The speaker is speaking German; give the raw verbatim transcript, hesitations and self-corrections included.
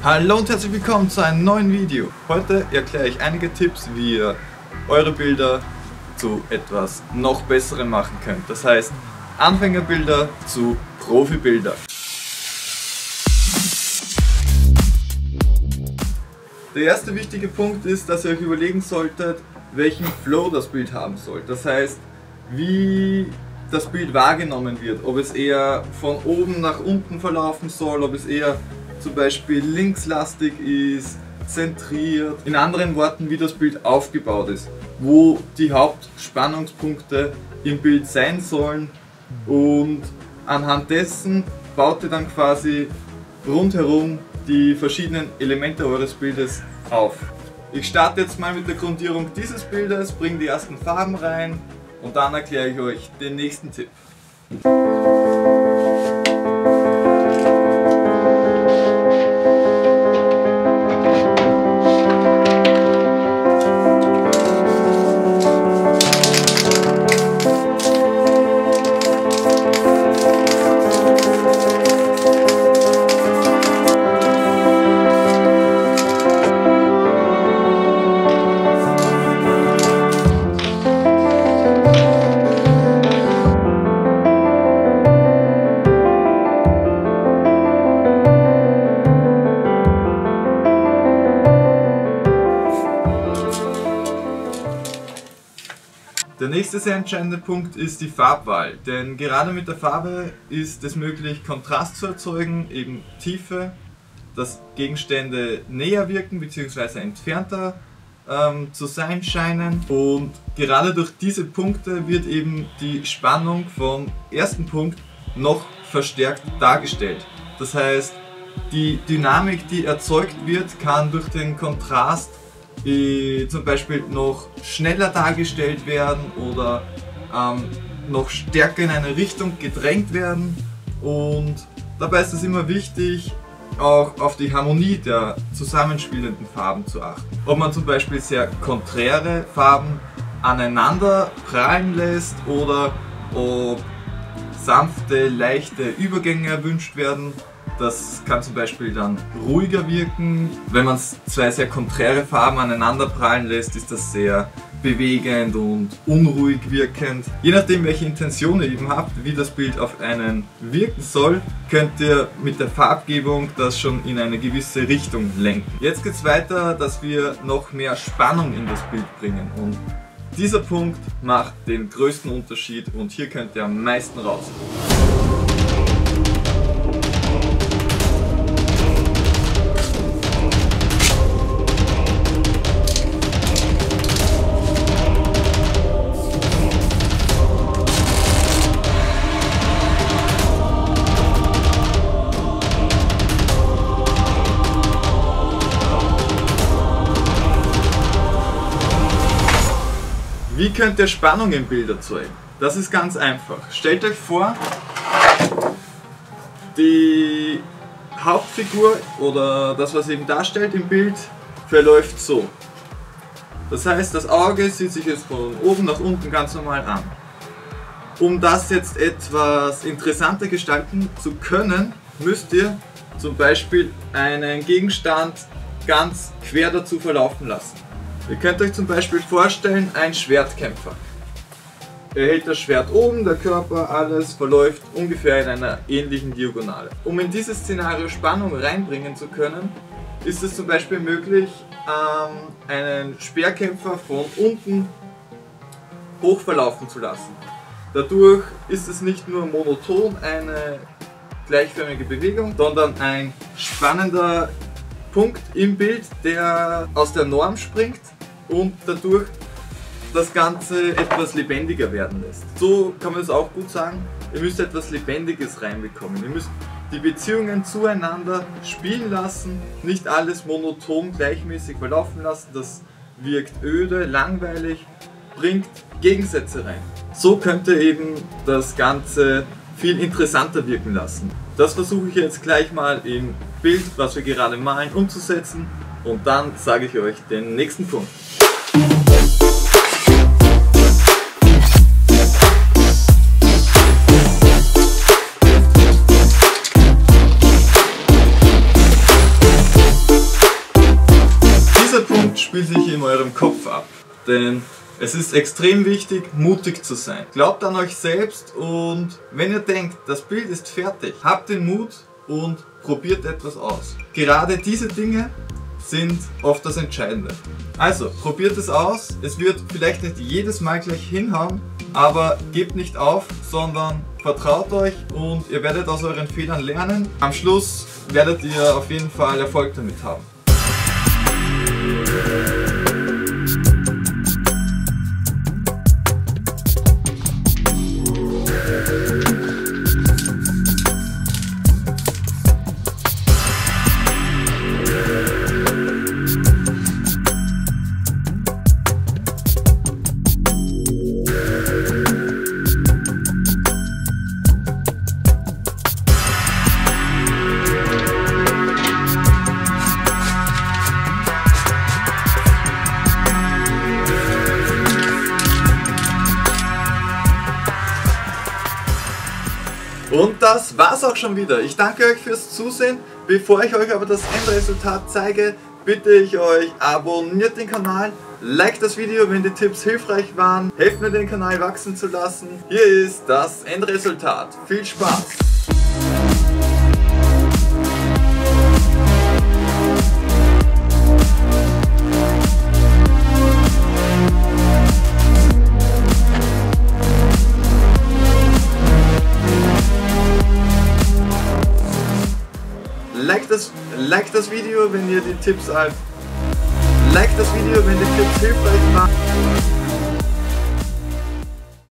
Hallo und herzlich willkommen zu einem neuen Video. Heute erkläre ich einige Tipps, wie ihr eure Bilder zu etwas noch Besserem machen könnt. Das heißt, Anfängerbilder zu Profibilder. Der erste wichtige Punkt ist, dass ihr euch überlegen solltet, welchen Flow das Bild haben soll. Das heißt, wie das Bild wahrgenommen wird. Ob es eher von oben nach unten verlaufen soll, ob es eher zum Beispiel linkslastig ist, zentriert. In anderen Worten, wie das Bild aufgebaut ist, wo die Hauptspannungspunkte im Bild sein sollen, und anhand dessen baut ihr dann quasi rundherum die verschiedenen Elemente eures Bildes auf. Ich starte jetzt mal mit der Grundierung dieses Bildes, bringe die ersten Farben rein und dann erkläre ich euch den nächsten Tipp. Der nächste sehr entscheidende Punkt ist die Farbwahl, denn gerade mit der Farbe ist es möglich, Kontrast zu erzeugen, eben Tiefe, dass Gegenstände näher wirken bzw. entfernter ähm, zu sein scheinen, und gerade durch diese Punkte wird eben die Spannung vom ersten Punkt noch verstärkt dargestellt. Das heißt, die Dynamik, die erzeugt wird, kann durch den Kontrast Die zum Beispiel noch schneller dargestellt werden oder ähm, noch stärker in eine Richtung gedrängt werden, und dabei ist es immer wichtig, auch auf die Harmonie der zusammenspielenden Farben zu achten. Ob man zum Beispiel sehr konträre Farben aneinander prallen lässt oder ob sanfte, leichte Übergänge erwünscht werden. Das kann zum Beispiel dann ruhiger wirken. Wenn man zwei sehr konträre Farben aneinander prallen lässt, ist das sehr bewegend und unruhig wirkend. Je nachdem, welche Intention ihr eben habt, wie das Bild auf einen wirken soll, könnt ihr mit der Farbgebung das schon in eine gewisse Richtung lenken. Jetzt geht es weiter, dass wir noch mehr Spannung in das Bild bringen, und dieser Punkt macht den größten Unterschied und hier könnt ihr am meisten rausholen. Wie könnt ihr Spannung im Bild erzeugen? Das ist ganz einfach. Stellt euch vor, die Hauptfigur oder das, was eben darstellt im Bild, verläuft so. Das heißt, das Auge sieht sich jetzt von oben nach unten ganz normal an. Um das jetzt etwas interessanter gestalten zu können, müsst ihr zum Beispiel einen Gegenstand ganz quer dazu verlaufen lassen. Ihr könnt euch zum Beispiel vorstellen, ein Schwertkämpfer. Er hält das Schwert oben, der Körper, alles verläuft ungefähr in einer ähnlichen Diagonale. Um in dieses Szenario Spannung reinbringen zu können, ist es zum Beispiel möglich, ähm, einen Speerkämpfer von unten hoch verlaufen zu lassen. Dadurch ist es nicht nur monoton eine gleichförmige Bewegung, sondern ein spannender Punkt im Bild, der aus der Norm springt und dadurch das Ganze etwas lebendiger werden lässt. So kann man es auch gut sagen, ihr müsst etwas Lebendiges reinbekommen. Ihr müsst die Beziehungen zueinander spielen lassen, nicht alles monoton gleichmäßig verlaufen lassen, das wirkt öde, langweilig, bringt Gegensätze rein. So könnt ihr eben das Ganze viel interessanter wirken lassen. Das versuche ich jetzt gleich mal im Bild, was wir gerade malen, umzusetzen, und dann sage ich euch den nächsten Punkt. eurem Kopf ab. Denn es ist extrem wichtig, mutig zu sein. Glaubt an euch selbst und wenn ihr denkt, das Bild ist fertig, habt den Mut und probiert etwas aus. Gerade diese Dinge sind oft das Entscheidende. Also, probiert es aus. Es wird vielleicht nicht jedes Mal gleich hinhauen, aber gebt nicht auf, sondern vertraut euch und ihr werdet aus euren Fehlern lernen. Am Schluss werdet ihr auf jeden Fall Erfolg damit haben. Und das war's auch schon wieder. Ich danke euch fürs Zusehen. Bevor ich euch aber das Endresultat zeige, bitte ich euch, abonniert den Kanal, liked das Video, wenn die Tipps hilfreich waren, helft mir den Kanal wachsen zu lassen. Hier ist das Endresultat. Viel Spaß! Like das, like das Video, wenn ihr die Tipps halt, like das Video, wenn die Tipps hilfreich waren.